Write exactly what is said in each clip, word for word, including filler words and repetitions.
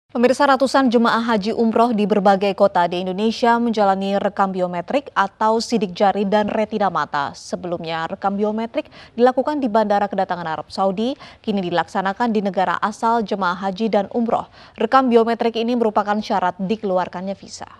Pemirsa, ratusan jemaah haji umroh di berbagai kota di Indonesia menjalani rekam biometrik atau sidik jari dan retina mata. Sebelumnya, rekam biometrik dilakukan di Bandara Kedatangan Arab Saudi, kini dilaksanakan di negara asal jemaah haji dan umroh. Rekam biometrik ini merupakan syarat dikeluarkannya visa.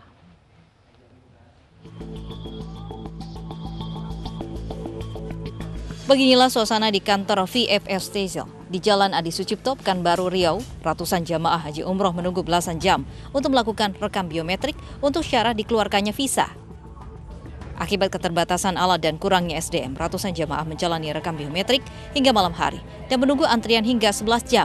Beginilah suasana di kantor V F S Tezel di Jalan Adi Sucipto, Pekanbaru, Riau. Ratusan jamaah haji umroh menunggu belasan jam untuk melakukan rekam biometrik untuk syarat dikeluarkannya visa. Akibat keterbatasan alat dan kurangnya S D M, ratusan jamaah menjalani rekam biometrik hingga malam hari dan menunggu antrian hingga sebelas jam.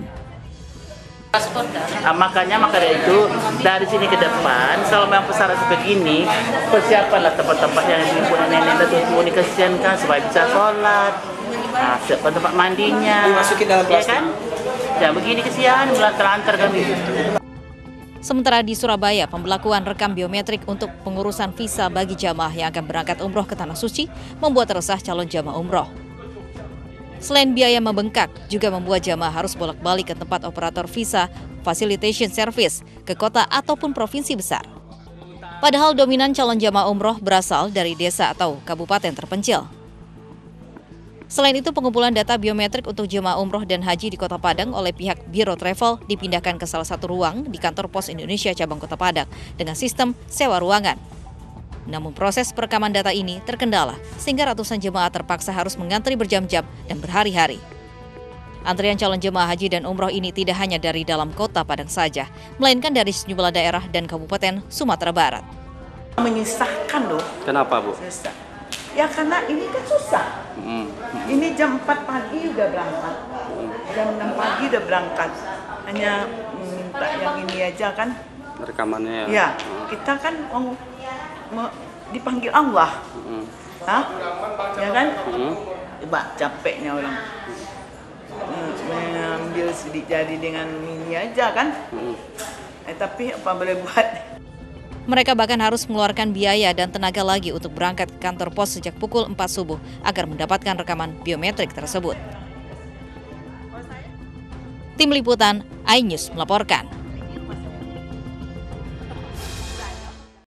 Nah, makanya maka dari itu dari sini ke depan selama yang pesara seperti ini, persiapanlah tempat-tempat yang dipunya nenek dan tutu ini, kesiankan supaya bisa sholat. Nah, siapkan tempat mandinya, dimasukin dalam ya kan? Ya begini kesian, telantar kami. Sementara di Surabaya, pembelakuan rekam biometrik untuk pengurusan visa bagi jamaah yang akan berangkat umroh ke Tanah Suci membuat resah calon jamaah umroh. Selain biaya membengkak, juga membuat jamaah harus bolak-balik ke tempat operator visa facilitation service ke kota ataupun provinsi besar. Padahal dominan calon jamaah umroh berasal dari desa atau kabupaten terpencil. Selain itu, pengumpulan data biometrik untuk jemaah umroh dan haji di Kota Padang oleh pihak Biro Travel dipindahkan ke salah satu ruang di kantor Pos Indonesia cabang Kota Padang dengan sistem sewa ruangan. Namun proses perekaman data ini terkendala sehingga ratusan jemaah terpaksa harus mengantri berjam-jam dan berhari-hari. Antrian calon jemaah haji dan umroh ini tidak hanya dari dalam Kota Padang saja, melainkan dari sejumlah daerah dan kabupaten Sumatera Barat. Menyusahkan loh. Kenapa, Bu? Susah. Ya karena ini kan susah. Hmm. Ini jam empat pagi udah berangkat. Jam enam pagi udah berangkat. Hanya minta yang ini aja kan. Rekamannya ya? Ya, kita kan mau, mau dipanggil Allah. Hmm. Hah? Ya kan? Hmm. Coba capeknya orang. Mengambil sidik jari dengan ini aja kan. Hmm. Eh, tapi apa boleh buat? Mereka bahkan harus mengeluarkan biaya dan tenaga lagi untuk berangkat ke kantor pos sejak pukul empat subuh agar mendapatkan rekaman biometrik tersebut. Tim Liputan iNews melaporkan.